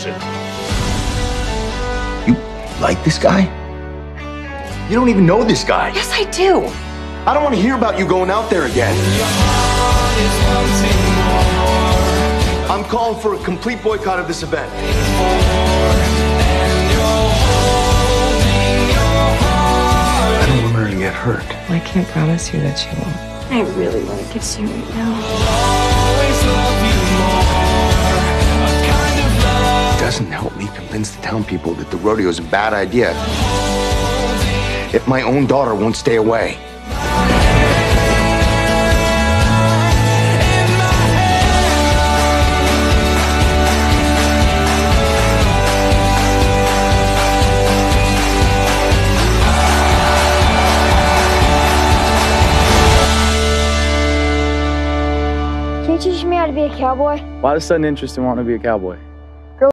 You like this guy? You don't even know this guy. Yes, I do. I don't want to hear about you going out there again. I'm calling for a complete boycott of this event. I don't want her to get hurt. I can't promise you that she won't. I really want to kiss you right now. It doesn't help me convince the town people that the rodeo is a bad idea if my own daughter won't stay away. Can you teach me how to be a cowboy? Why the sudden interest in wanting to be a cowboy?